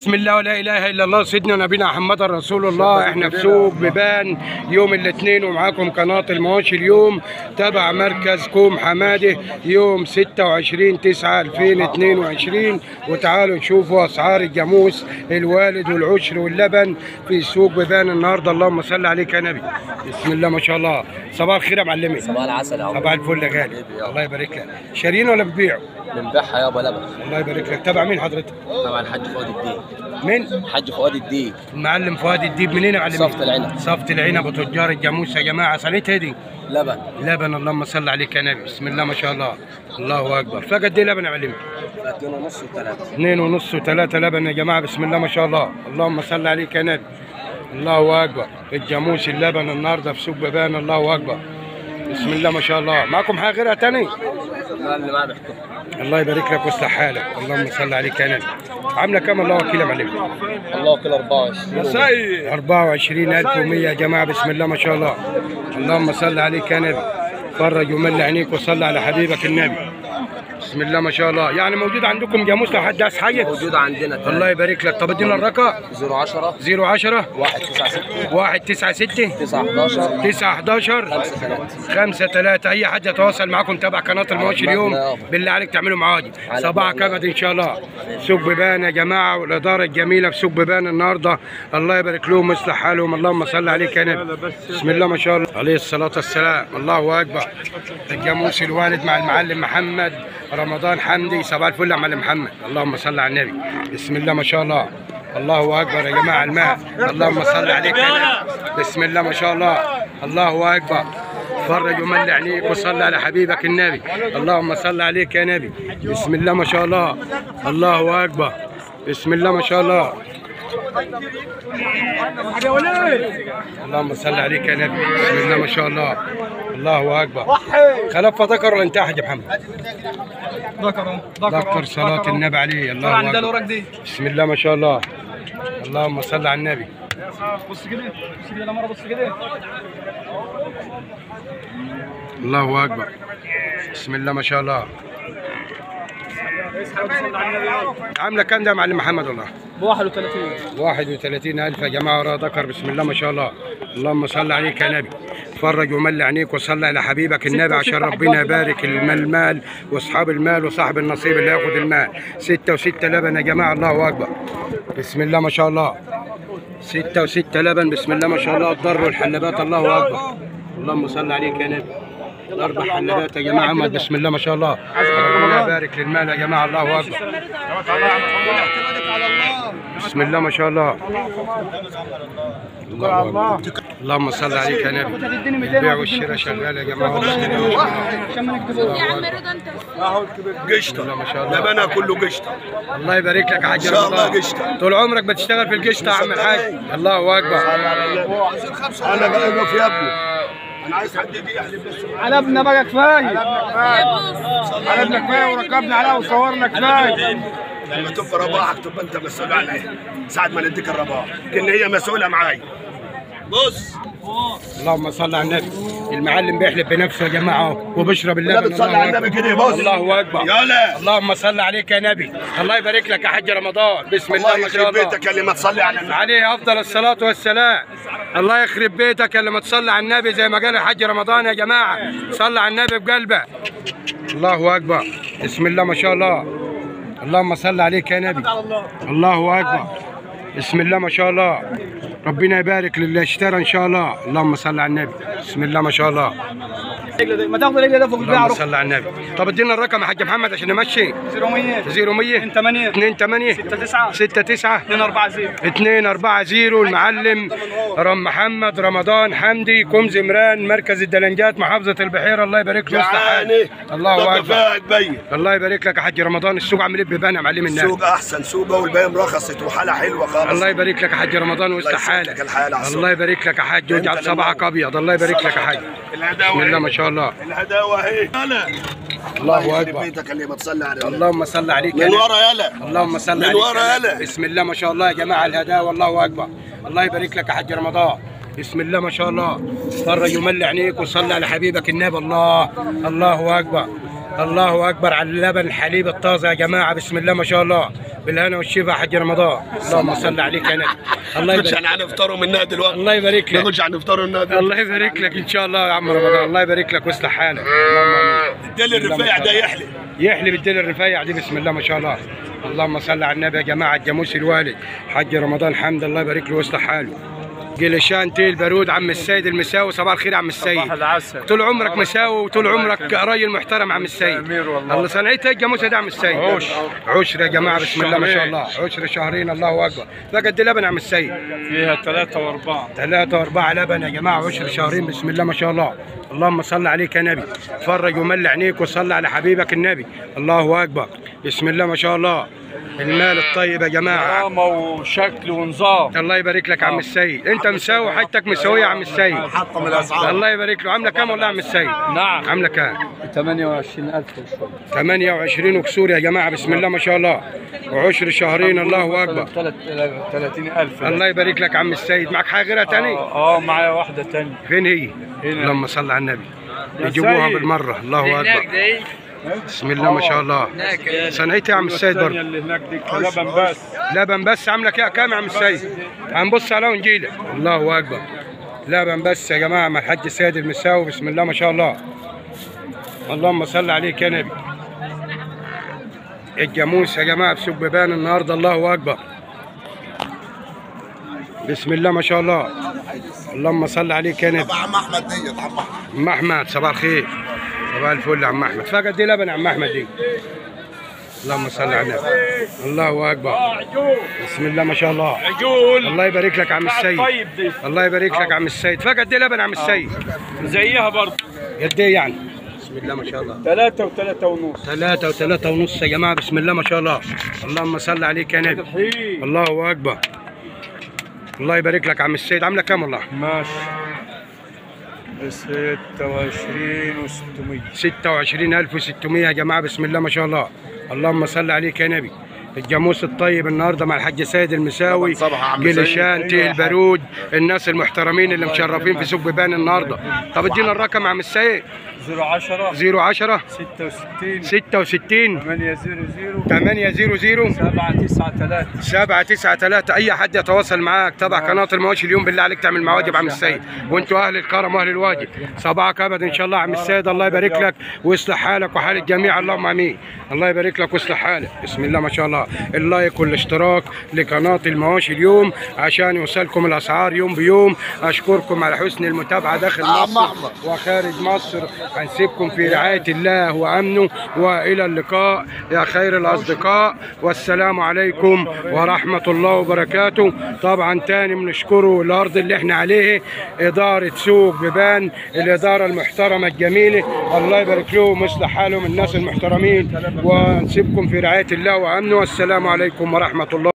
بسم الله ولا اله الا الله سيدنا نبينا محمد رسول الله. احنا في سوق بيبان يوم الاثنين ومعاكم قناه المواشي اليوم تبع مركز كوم حماده يوم 26/9/2022. وتعالوا نشوفوا اسعار الجاموس الوالد والعشر واللبن في سوق بيبان النهارده. اللهم صل عليك يا نبي. بسم الله ما شاء الله. صباح الخير يا معلمي. صباح العسل يا عم. صباح الفل يا غالي. الله يبارك لك. شارين ولا بتبيعوا؟ بنبيعها يابا لبن. الله يبارك لك. تبع مين حضرتك؟ طبعا الحاج فؤاد الدين. مين؟ الحاج فؤاد الدين. المعلم فؤاد الديب. منين يا معلم؟ صفت العنب. صفت العنب وتجار الجاموس يا جماعه. صنيتها دي لبن. لبن. اللهم صل عليك يا نبي. بسم الله ما شاء الله. الله اكبر. فقد ايه لبن يا معلم؟ 2.5 و3. 2.5 و3 لبن يا جماعه. بسم الله ما شاء الله. اللهم صل عليك يا نبي. الله اكبر. الجاموس اللبن النهارده في سوق بيبان. الله اكبر. بسم الله ما شاء الله. معكم حاجه غيرها تاني؟ لا اللي معاه بيحكم. الله يبارك لك ويصلح حالك. اللهم صل عليك يا نبي. عامله كام الله وكيل يا معلم؟ الله وكيل 24. 24,100 يا جماعه. بسم الله ما شاء الله. اللهم صل عليك يا نبي. فرج ومل عينيك وصلي على حبيبك النبي. بسم الله ما شاء الله. يعني موجود عندكم جاموس لو حد عايز حاجه؟ موجوده عندنا. الله يبارك لك. طب ادينا الرقم. 010 010 196 196 911 911 5 3. 5-3. اي حد يتواصل معاكم تبع قناه المواشي اليوم بالله عليك تعملوا معاجي. صباح كبد ان شاء الله. سوق بيبان يا جماعه والاداره الجميله في سوق بيبان النهارده. الله يبارك لهم ويصلح حالهم. اللهم صل عليك يا نبي. بسم الله ما شاء الله عليه الصلاه والسلام. الله اكبر. الجاموس الوالد مع المعلم محمد رمضان حمدي. صباح الفل يا معلم محمد. اللهم صل على النبي. بسم الله ما شاء الله. الله اكبر يا جماعه. الماء. اللهم صل عليك يا نبي. بسم الله ما شاء الله. الله اكبر. فرج ومل عينيك وصلي على حبيبك النبي. اللهم صل عليك يا نبي. بسم الله ما شاء الله. الله اكبر. بسم الله ما شاء الله. اللهم صل عليك يا نبي. بسم الله ما شاء الله. الله اكبر. خلف ذكر ولا انت يا حاج محمد؟ ذكر صلاة النبي عليه. الله اكبر. بسم الله ما شاء الله. اللهم صل على النبي. بص كده. بص كده مره. بص كده. الله اكبر. بسم الله ما شاء الله. عامله كام ده يا معلم محمد؟ والله ب 31. 31,000 يا جماعه ورا ذكر. بسم الله ما شاء الله. اللهم صل عليك يا نبي. فرج ومل عينيك وصلي على حبيبك النبي عشان ربنا يبارك المال واصحاب المال وصاحب النصيب اللي ياخذ المال. 6 و6 لبن يا جماعه. الله اكبر. بسم الله ما شاء الله. 6 و6 لبن. بسم الله ما شاء الله. الضر والحلبات. الله اكبر. اللهم صل عليك يا نبي. الاربع حلبات يا جماعه عمد. بسم الله ما شاء الله. ربنا يبارك للمال يا جماعه. الله اكبر. بسم الله ما شاء الله. الله اكبر. اللهم صل عليك يا نبي. البيع والشراء شغال يا جماعه. قشطه ما شاء الله. لبنها كله قشطه. الله يبارك لك يا حاج. ان شاء الله قشطه. طول عمرك بتشتغل في القشطه يا عم الحاج. الله اكبر. انا بقف يا ابني. انا عايز حد يجي يحلب بس. علبنا بقى كفايه. علبنا كفايه وركبنا عليها وصورنا كفايه. لما تبقى رباحك تبقى انت مسؤول عليها ساعة ما نديك الرباح، لكن هي مسؤولة معايا. بص. اللهم صل على النبي. المعلم بيحلب بنفسه يا جماعه وبيشرب اللبن. لا بتصلي على النبي كده. بص. الله اكبر. يلا. اللهم صل عليك يا نبي. الله يبارك لك يا حاج رمضان. بسم الله ما شاء الله. الله يخرب بيتك اللي ما تصلي على النبي. عليه افضل الصلاه والسلام. الله يخرب بيتك اللي ما تصلي على النبي زي ما قال الحاج رمضان يا جماعه. صلي على النبي بقلبك. الله اكبر. بسم الله ما شاء الله. اللهم صل عليك يا نبي. الله اكبر. بسم الله ما شاء الله. ربنا يبارك للي اشترى ان شاء الله. اللهم صل على النبي. بسم الله ما شاء الله. ما تاخد الرجل ده فوق البيع. اللهم صل على النبي. طب ادينا الرقم يا حاج محمد عشان نمشي. 0100 8 28 69 240. المعلم محمد رمضان حمدي كوم زمران مركز الدلنجات محافظه البحيره. الله يبارك له ويصلح حاله. الله اكبر. الله يبارك لك يا حاج رمضان. السوق عامل ايه بيبان يا معلم الناس؟ السوق احسن سوق والبيان رخصت وحاله حلوه خالص. الله يبارك لك يا حاج رمضان ويصلح حالك. الله يبارك لك يا حاج ويجعل صبعك ابيض. الله يبارك لك يا حاج. بسم الله ما شاء الله. الهداوه اهي. الله اكبر. بيتك اللي بتصلي عليه. اللهم صل عليك من ورا يلا. اللهم صل عليك من ورا يلا. بسم الله ما شاء الله يا جماعه. الهداوه. الله اكبر. الله يبارك لك يا حاج رمضان. بسم الله ما شاء الله. فرج ومل عينيك وصلي على حبيبك النبي. الله اكبر. الله اكبر على اللبن الحليب الطازه يا جماعه. بسم الله ما شاء الله. بالهنا والشفا يا حاج رمضان. اللهم صل عليك يا نبي. الله يبارك. احنا هنفطروا منها دلوقتي. الله يبارك لك. نرجع نفطروا منها دلوقتي. الله يبارك لك ان شاء الله يا عم رمضان. الله يبارك لك ويصلح حالك. اللهم امين. الدل الرفيع ده يحلي. يحلي بالدل الرفيع دي بسم الله ما شاء الله. اللهم صل على النبي يا جماعه. الجاموس الوالد حاج رمضان حمد الله يبارك له ويصلح حاله. جلشان تيل بارود عم السيد المساوي. صباح الخير يا عم السيد. صباح العسل. طول عمرك مساوي وطول عمرك راجل محترم عم السيد. أمير والله. الله صنعتها الجاموسه دي عم السيد. عشر يا جماعه بسم الله ما شاء الله. عشر شهرين الله اكبر. فقد لبن عم السيد. فيها 3 و4. 3 و4 لبن يا جماعه. عشر شهرين بسم الله ما شاء الله. اللهم صل عليك يا نبي. فرج وملع عينيك وصلي على حبيبك النبي. الله اكبر. بسم الله ما شاء الله. المال الطيب يا جماعه. كرامه وشكل ونظام. الله يبارك لك عم السيد. انت مساوي حاجتك مساويه يا عم السيد. حطم الاسعار. الله يبارك له. عامله كام والله يا عم السيد؟ نعم. عامله كام؟ 28,000 وشوية. 28 وكسور يا جماعه بسم الله ما شاء الله. وعشر شهرين الله اكبر. 30,000. الله يبارك لك عم السيد. معك حاجه غيرها تاني؟ معايا واحده تانية. فين هي؟ هنا. اللهم صل على النبي. يجيبوها سيد. بالمره. الله اكبر. بسم الله ما شاء الله. صنعتها يا عم السيد برضه. اللي هناك دي لبن بس. لبن بس. عامله كام يا عم السيد؟ هنبص عليها ونجيلك. الله اكبر. لبن بس يا جماعه مع الحاج سيد المساوي بسم الله ما شاء الله. اللهم صل عليك يا نبي. الجاموس يا جماعه بسوق بيبان النهارده. الله اكبر. بسم الله ما شاء الله. اللهم صل عليك يا نبي. عم احمد ديت عم احمد. عم احمد صباح الخير. صباح الفل يا عم احمد. فقد دي لبن يا عم احمد دي. اللهم صل على النبي. الله اكبر. بسم الله ما شاء الله. عجول. الله يبارك لك عم السيد. طيب دي. الله يبارك لك عم السيد. فقد دي لبن يا عم السيد. زيها برضه. قد ايه يعني؟ بسم الله ما شاء الله. 3 و3 ونص. 3 و3 ونص يا جماعه بسم الله ما شاء الله. اللهم صل عليك يا نبي. الله اكبر. الله يبارك لك عم السيد. عامله كام والله؟ ماشي. ب 26,600. 26,600 يا جماعه بسم الله ما شاء الله. اللهم صل عليك يا نبي. الجاموس الطيب النهارده مع الحاج سيد المساوي. جلشان تيل بارود. الناس المحترمين اللي مشرفين في سوق بيبان النهارده. طب ادينا الرقم يا عم السيد. 010 010 66 66 800 800 793. 793. اي حد يتواصل معاك تبع قناه المواشي اليوم بالله عليك تعمل مع واجب عم السيد. وانتوا اهل الكرم واهل الواجب. صباحك ابد ان شاء الله عم السيد. الله يبارك لك ويصلح حالك وحال الجميع. اللهم امين. الله يبارك لك ويصلح حالك. بسم الله ما شاء الله. اللايك والاشتراك لقناه المواشي اليوم عشان يوصلكم الاسعار يوم بيوم. اشكركم على حسن المتابعه داخل مصر وخارج مصر. هنسيبكم في رعايه الله وامنه والى اللقاء يا خير الاصدقاء. والسلام عليكم ورحمه الله وبركاته. طبعا تاني بنشكره الارض اللي احنا عليه اداره سوق بيبان. الاداره المحترمه الجميله. الله يبارك لهم ويصلح حالهم الناس المحترمين. ونسيبكم في رعايه الله وامنه. والسلام عليكم ورحمه الله.